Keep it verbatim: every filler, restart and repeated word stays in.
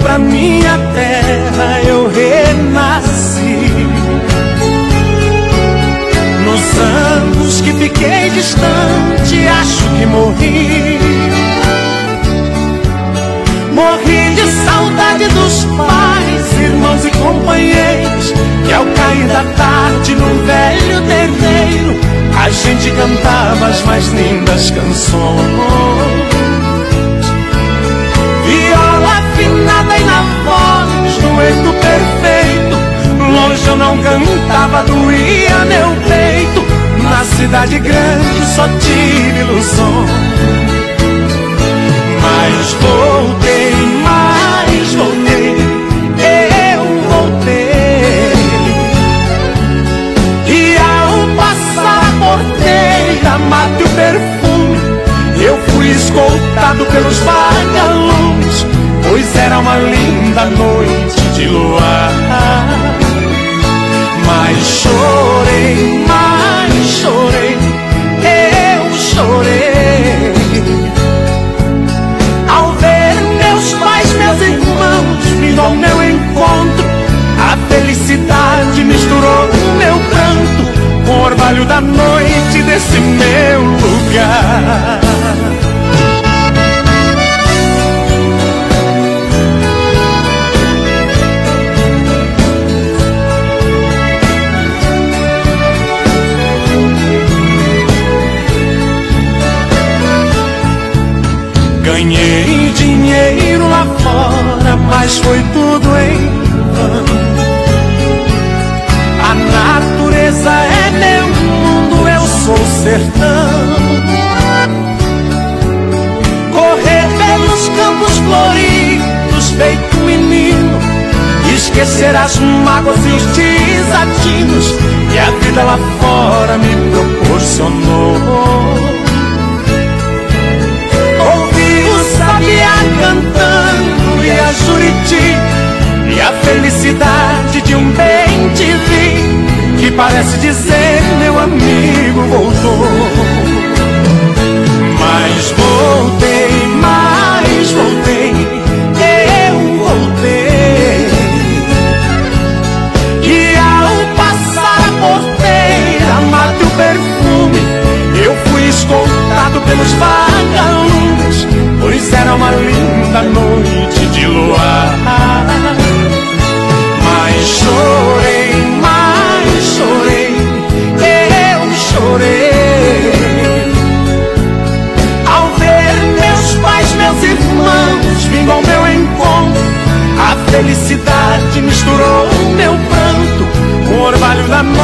pra minha terra eu renasci. Nos anos que fiquei distante, acho que morri. Morri de saudade dos pais, irmãos e companheiros, que ao cair da tarde no velho terreiro a gente cantava as mais lindas canções. Viola afinada e na voz, dueto perfeito. Longe eu não cantava, doía meu peito. Na cidade grande só tive ilusões. Mas voltei, mas voltei, eu voltei. E ao passar a porteira, mate o perfume, eu fui escoltado pelos vagalumes, pois era uma linda noite de luar. Mas chorei, mas chorei, eu chorei ao ver meus pais, meus irmãos vindo ao meu encontro. A felicidade misturou o meu pranto com o orvalho da noite desse meu lugar. Ganhei dinheiro lá fora, mas foi tudo em vão. A natureza é meu mundo, eu sou o sertão. Correr pelos campos floridos feito menino, esquecer as mágoas e os desatinos que a vida lá fora me proporcionou. Sabiá cantando e a Juriti, e a felicidade de um bem te vi, que parece dizer meu amigo voltou. Mas voltei, mas voltei, eu voltei. E ao passar a porteira, mate o perfume, eu fui escoltado pelos vagalumes, pois era uma linda noite de luar. Mas chorei, mas chorei, eu chorei ao ver meus pais, meus irmãos vindo ao meu encontro. A felicidade misturou o meu pranto com o orvalho da noite